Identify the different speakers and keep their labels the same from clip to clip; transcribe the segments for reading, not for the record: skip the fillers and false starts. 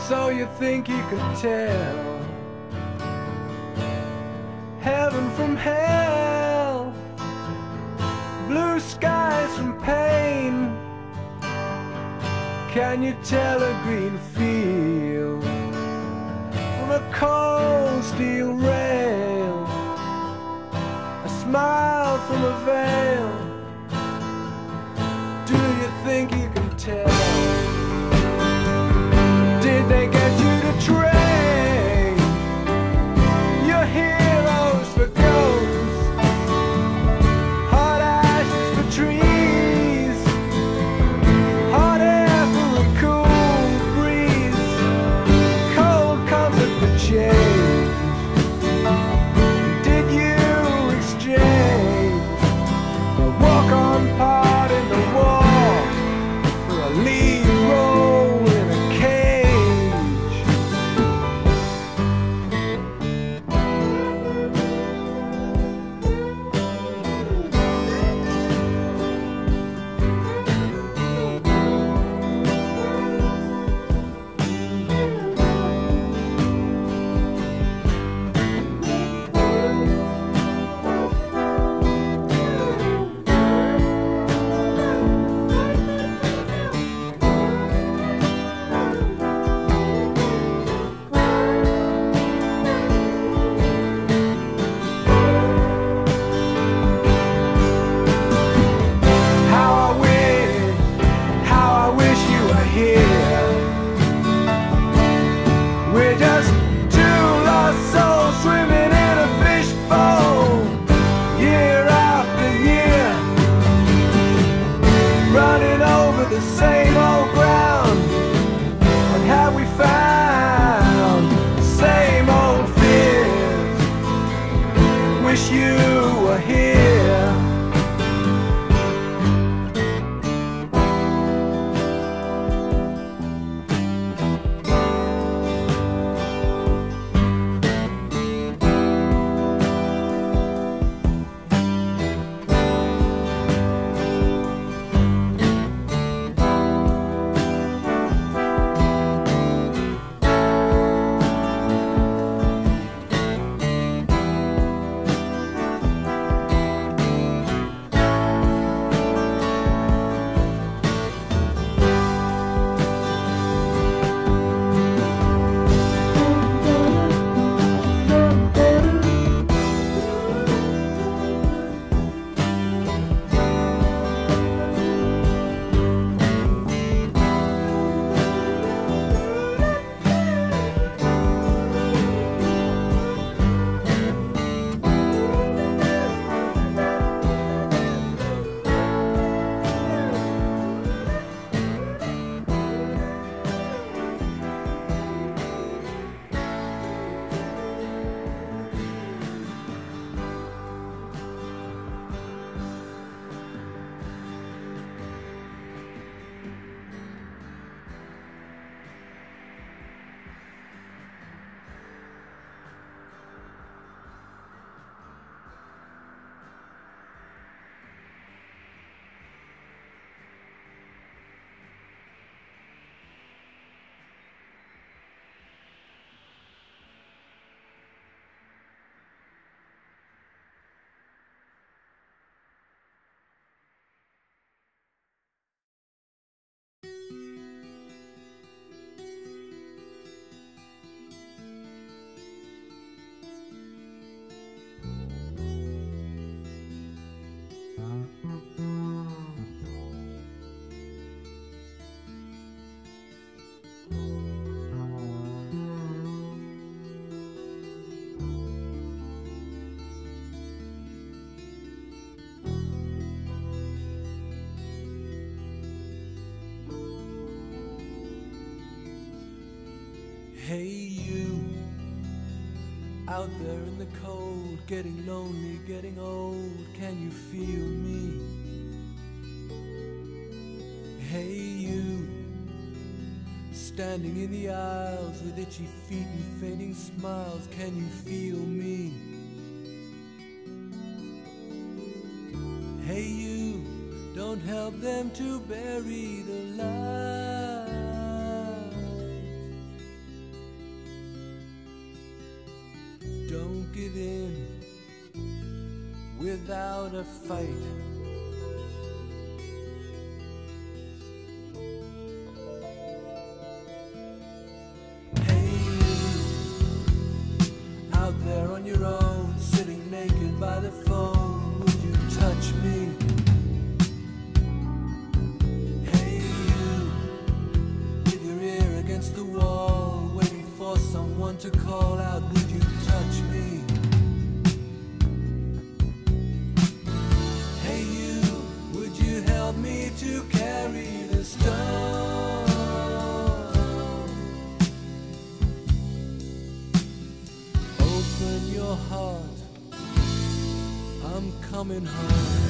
Speaker 1: So you think you can tell heaven from hell, blue skies from pain? Can you tell a green field from a cold steel rail, a smile from a veil? Do you think you can tell? Did they get you to train your heroes for ghosts, hot ashes for trees, hot air for a cool breeze, cold comfort for change? Did you exchange a walk-on part in the war for a lead role in a cage? How I wish you were here. We're just two lost souls swimming in a fishbowl, year after year, running over the same old ground. What have we found? The same old fears. Wish you were here.
Speaker 2: Hey you, out there in the cold, getting lonely, getting old, can you feel me? Hey you, standing in the aisles with itchy feet and fading smiles, can you feel me? Hey you, don't help them to bury the light. give in without a fight. Hey you, out there on your own, sitting naked by the phone, would you touch me? Hey you, with your ear against the wall, waiting for someone to call out, would you touch me? Hey you, would you help me to carry the stone? Open your heart, I'm coming home.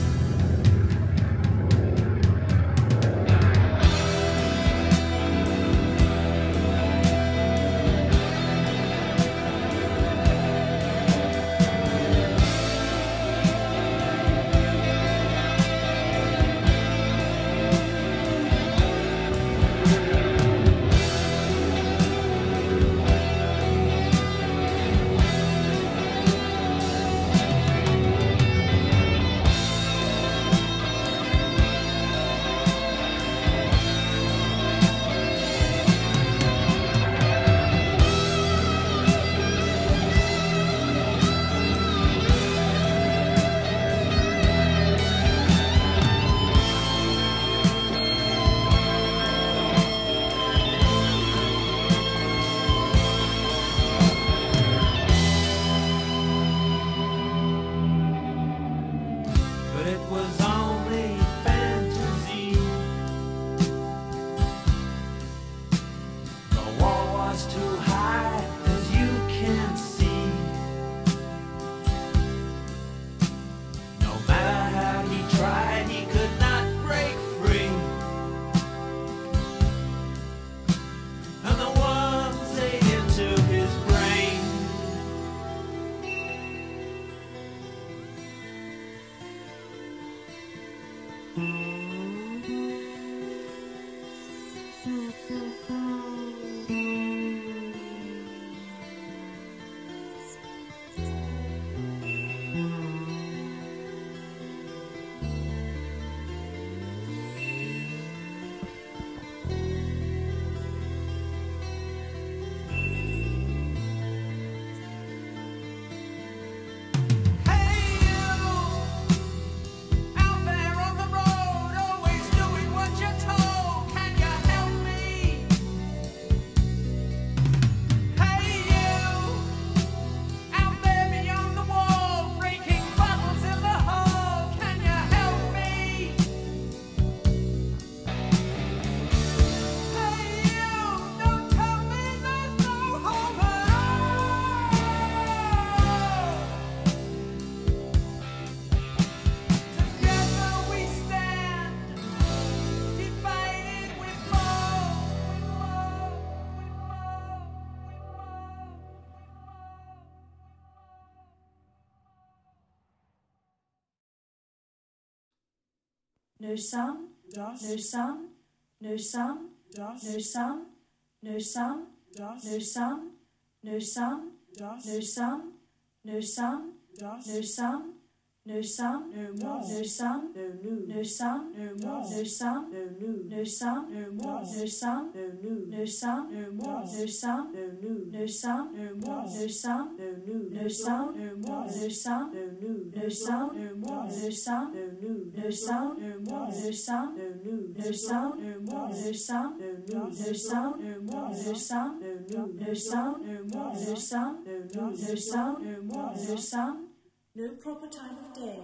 Speaker 3: No sun, no sun, no sun, no sun, no sun, no sun, no sun, no sun, no sun, no sun, no sun, no more, no sun, no new, no sun, no more, no sun, no new, no sun, no more, no sun, no new, no sun, no more, no sun, no new, no sun, no more, no sun, no new, no sun, no more, no sun, no new, no sun, no more, no sun, no new, no sun, no more, no sun, no new, no sun, no more, no sun, no new, no sun, no more, no sun, no new, no sun, no more, no sun, no new, no sun, no more, no sun. No proper time of day.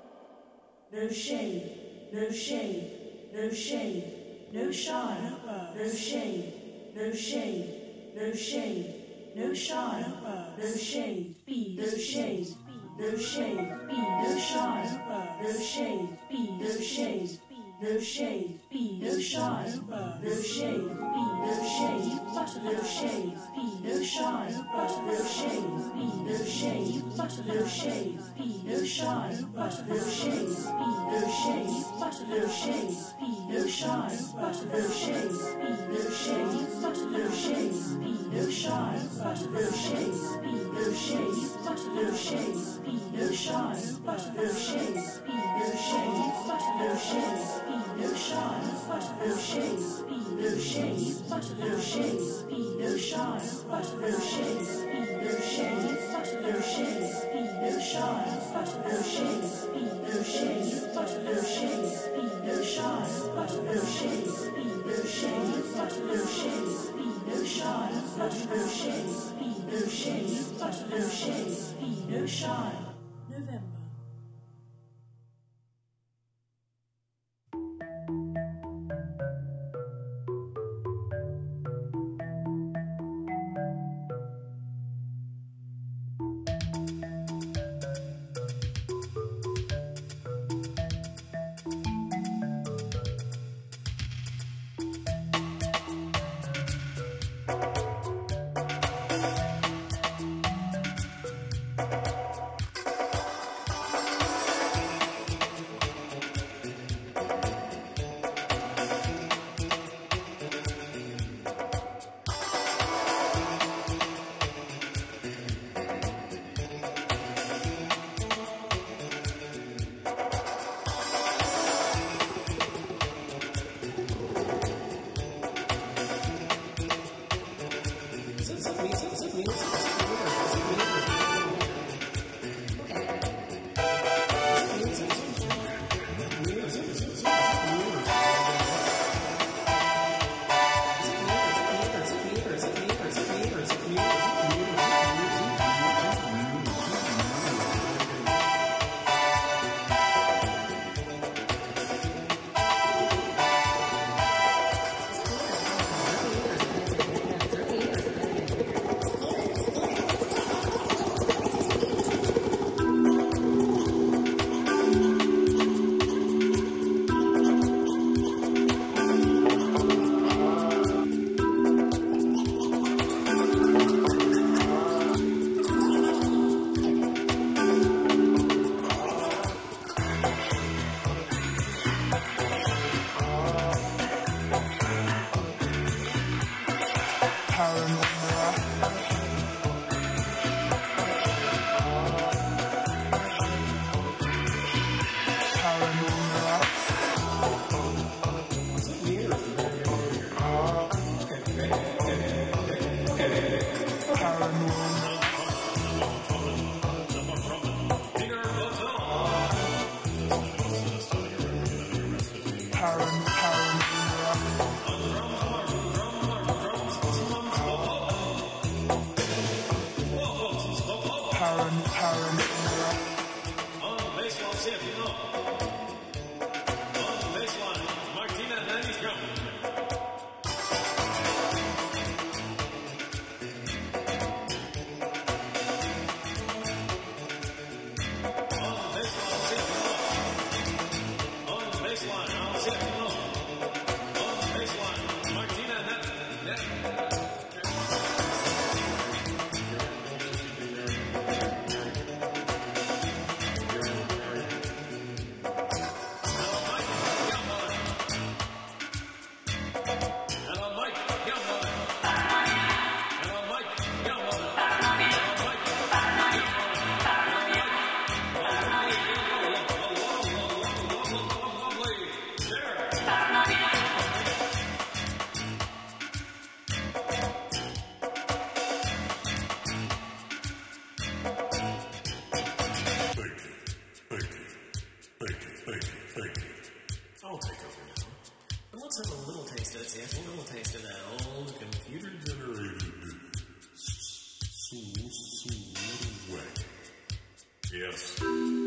Speaker 3: No shade, no shade, no shade, no shine, no shade, no shade, no shade, no shine, no shade, be no shade, no shade, be no shine, no shade, be no shade, no shade, be no shine, no shade, be no shade, no shade, be no shine, no shade, be no shade, no shade, be no shine, no shade, be no shade, no shade, be no shine, but no shade, be no shade, but no shade, be no shine, but no shade, be no shade, but no shade, be no shine, but no shade, be no shade, but no shade, be no shine, but no shade, be no shade, but no shade, be no shine, but no shade, be no shade, but no shade, be no shine, but no shade, be no shade, but no shade, be no shine, but no shade, be no shade, but no shade, be no shine, but no shade, be no shade, but no shade, be no shine. November.
Speaker 4: Yes.